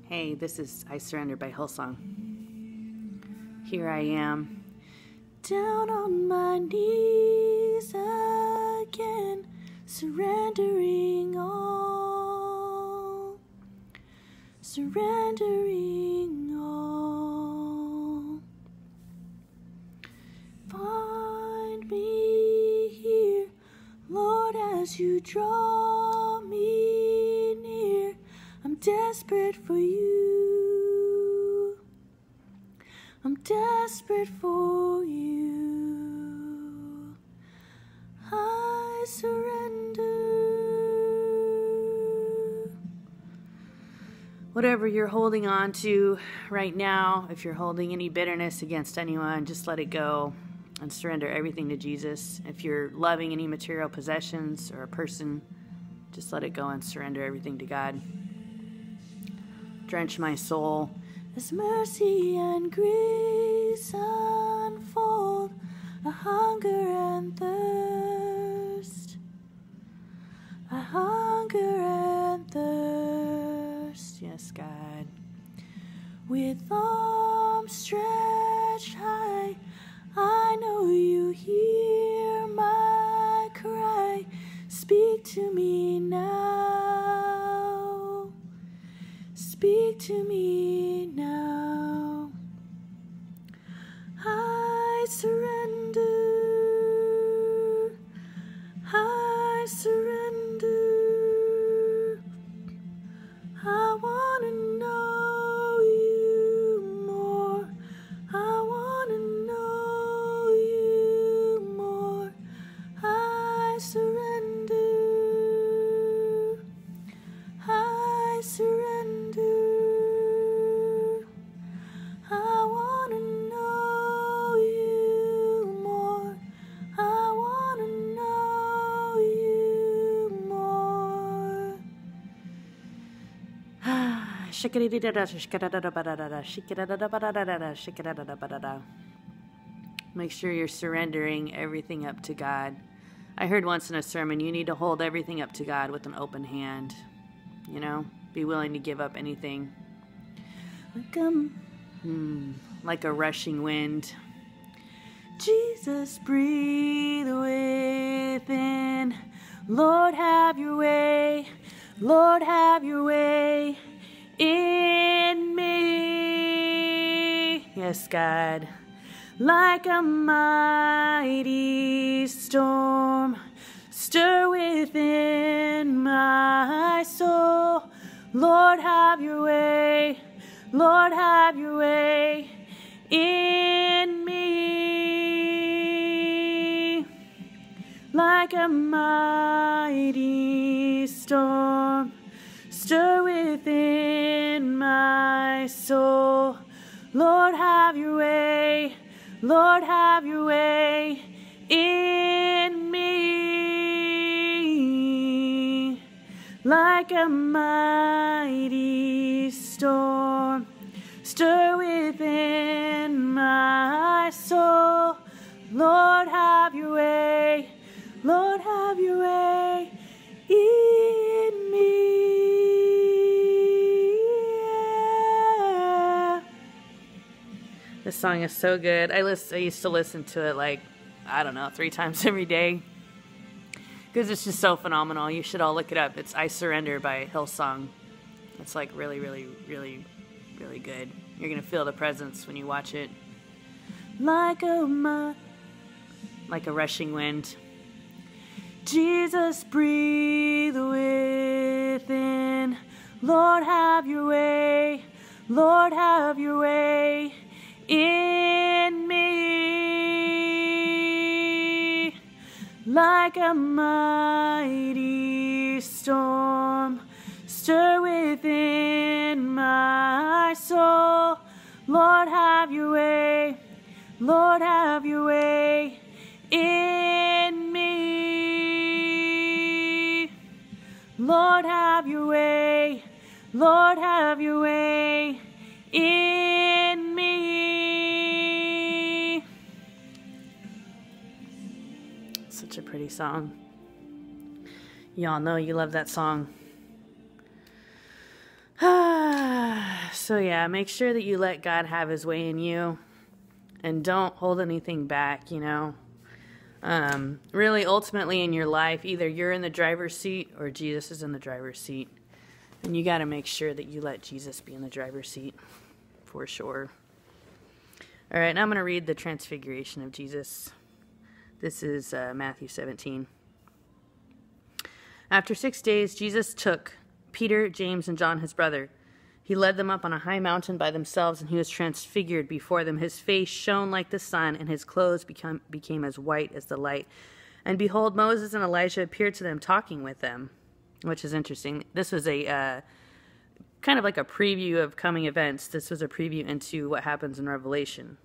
Hey, this is I Surrender by Hillsong. Here I am, down on my knees again, surrendering all, surrendering all. Find me here, Lord, as you draw me near. I'm desperate for you. I'm desperate for you. I surrender. Whatever you're holding on to right now, if you're holding any bitterness against anyone, just let it go and surrender everything to Jesus. If you're loving any material possessions or a person, just let it go and surrender everything to God. Drench my soul as mercy and grace unfold, a hunger and thirst, a hunger and thirst. Yes, God. With arms stretched high, I know you hear my cry. Speak to me now. Speak to me now. I surrender. I surrender. I want to know you more. I want to know you more. I surrender. I surrender. I want to know you more. I want to know you more. Make sure you're surrendering everything up to God. I heard once in a sermon, you need to hold everything up to God with an open hand. You know, be willing to give up anything. Like a rushing wind. Jesus, breathe within. Lord, have your way. Lord, have your way in me. Yes, God. Like a mighty storm, stir within my soul. Lord, have your way. Lord, have your way in me. Like a mighty storm, stir within my soul. Lord, have your way. Lord, have your way in me. Like a mighty storm, stir within my soul. Lord, have your way. Lord, have your way in me. Yeah. This song is so good. I used to listen to it like, I don't know, 3 times every day. Because it's just so phenomenal. You should all look it up. It's I Surrender by Hillsong. It's like really, really, really, really good. You're going to feel the presence when you watch it. Like a rushing wind. Jesus, breathe within. Lord, have your way. Lord, have your way in me. Like a mighty storm, stir within my soul. Lord, have your way. Lord, have your way in me. Lord, have your way. Lord, have your way in me. Such a pretty song. Y'all know you love that song. So yeah, make sure that you let God have his way in you and don't hold anything back, you know. Really, ultimately in your life, either you're in the driver's seat or Jesus is in the driver's seat. And you got to make sure that you let Jesus be in the driver's seat, for sure. All right, now I'm going to read the transfiguration of Jesus. This is Matthew 17. After 6 days, Jesus took Peter, James, and John, his brother. He led them up on a high mountain by themselves, and he was transfigured before them. His face shone like the sun, and his clothes became as white as the light. And behold, Moses and Elijah appeared to them, talking with them, which is interesting. This was a kind of like a preview of coming events. This was a preview into what happens in Revelation.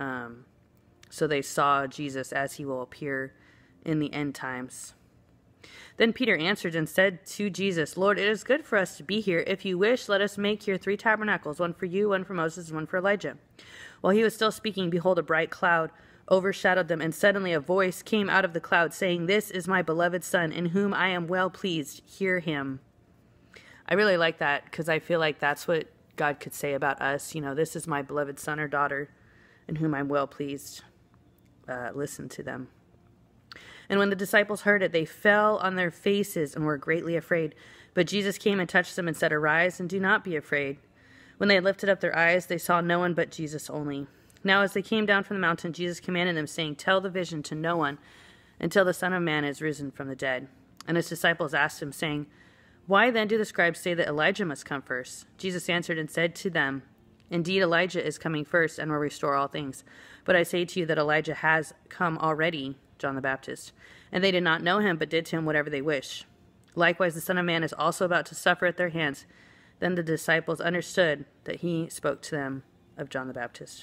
So they saw Jesus as he will appear in the end times. Then Peter answered and said to Jesus, Lord, it is good for us to be here. If you wish, let us make here 3 tabernacles, one for you, one for Moses, and one for Elijah. While he was still speaking, behold, a bright cloud overshadowed them, and suddenly a voice came out of the cloud, saying, This is my beloved Son, in whom I am well pleased. Hear him. I really like that, because I feel like that's what God could say about us. You know, this is my beloved son or daughter, in whom I'm well pleased. Listen to them. And when the disciples heard it, they fell on their faces and were greatly afraid. But Jesus came and touched them and said, Arise and do not be afraid. When they had lifted up their eyes, they saw no one but Jesus only. Now as they came down from the mountain, Jesus commanded them, saying, Tell the vision to no one until the Son of Man is risen from the dead. And his disciples asked him, saying, Why then do the scribes say that Elijah must come first? Jesus answered and said to them, Indeed, Elijah is coming first and will restore all things. But I say to you that Elijah has come already, John the Baptist, and they did not know him, but did to him whatever they wish. Likewise, the Son of Man is also about to suffer at their hands. Then the disciples understood that he spoke to them of John the Baptist.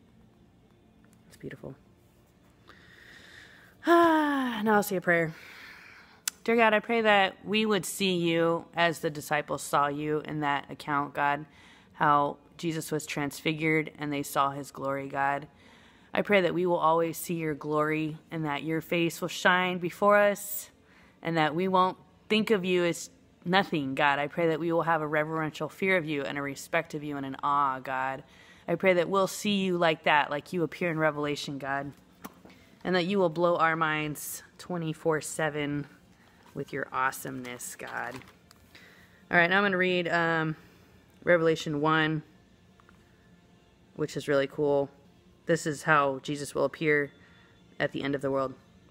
It's beautiful. Now I'll say a prayer. Dear God, I pray that we would see you as the disciples saw you in that account, God, how Jesus was transfigured and they saw his glory, God. I pray that we will always see your glory and that your face will shine before us and that we won't think of you as nothing, God. I pray that we will have a reverential fear of you and a respect of you and an awe, God. I pray that we'll see you like that, like you appear in Revelation, God, and that you will blow our minds 24/7 with your awesomeness, God. All right, now I'm going to read Revelation 1, which is really cool. This is how Jesus will appear at the end of the world.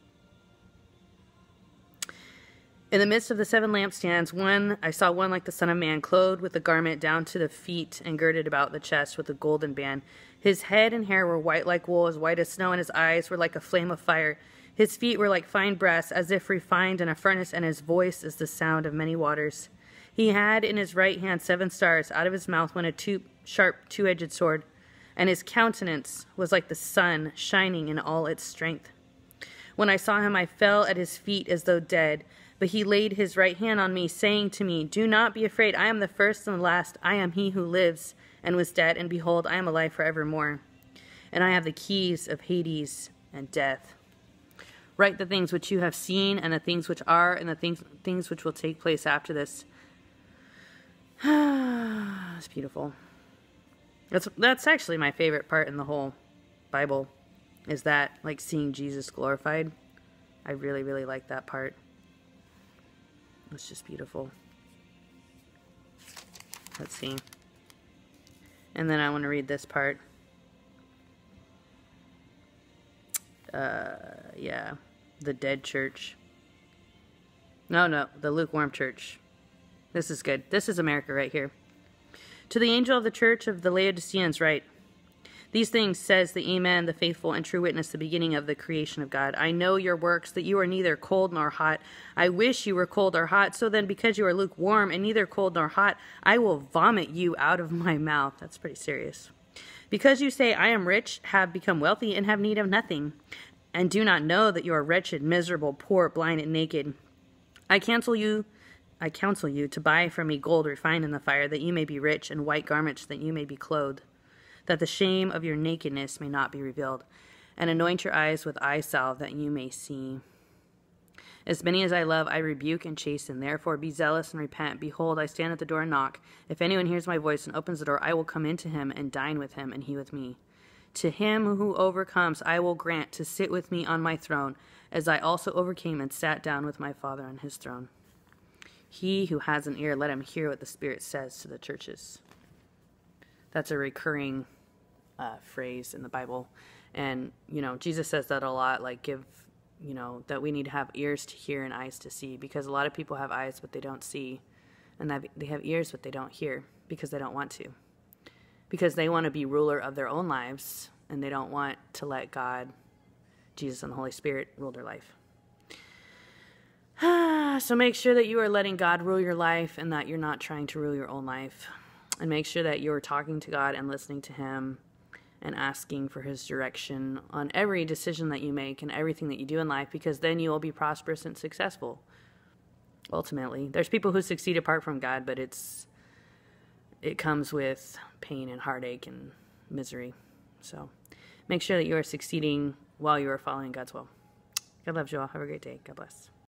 In the midst of the 7 lampstands, I saw one like the Son of Man, clothed with a garment down to the feet and girded about the chest with a golden band. His head and hair were white like wool, as white as snow, and his eyes were like a flame of fire. His feet were like fine brass, as if refined in a furnace, and his voice is the sound of many waters. He had in his right hand 7 stars. Out of his mouth went a sharp two-edged sword, and his countenance was like the sun, shining in all its strength. When I saw him, I fell at his feet as though dead. But he laid his right hand on me, saying to me, Do not be afraid. I am the first and the last. I am he who lives and was dead, and behold, I am alive forevermore. And I have the keys of Hades and death. Write the things which you have seen, and the things which are, and the things which will take place after this. It's beautiful. That's actually my favorite part in the whole Bible, is that, like, seeing Jesus glorified. I really, really like that part. It's just beautiful. Let's see. And then I want to read this part. Yeah. The dead church. No, the lukewarm church. This is good. This is America right here. To the angel of the church of the Laodiceans write, These things says the Amen, the faithful and true witness, the beginning of the creation of God. I know your works, that you are neither cold nor hot. I wish you were cold or hot. So then, because you are lukewarm and neither cold nor hot, I will vomit you out of my mouth. That's pretty serious. Because you say, I am rich, have become wealthy, and have need of nothing, and do not know that you are wretched, miserable, poor, blind, and naked. I counsel you to buy from me gold refined in the fire, that you may be rich, and white garments, that you may be clothed, that the shame of your nakedness may not be revealed, and anoint your eyes with eye salve, that you may see. As many as I love, I rebuke and chasten. Therefore, be zealous and repent. Behold, I stand at the door and knock. If anyone hears my voice and opens the door, I will come into him and dine with him, and he with me. To him who overcomes, I will grant to sit with me on my throne, as I also overcame and sat down with my Father on his throne. He who has an ear, let him hear what the Spirit says to the churches. That's a recurring phrase in the Bible. And, Jesus says that a lot, like that we need to have ears to hear and eyes to see, because a lot of people have eyes, but they don't see. And that they have ears, but they don't hear because they don't want to. Because they want to be ruler of their own lives, and they don't want to let God, Jesus, and the Holy Spirit rule their life. So make sure that you are letting God rule your life and that you're not trying to rule your own life. And make sure that you're talking to God and listening to him and asking for his direction on every decision that you make and everything that you do in life, because then you will be prosperous and successful. Ultimately, there's people who succeed apart from God, but it comes with pain and heartache and misery. So make sure that you are succeeding while you are following God's will. God loves you all. Have a great day. God bless.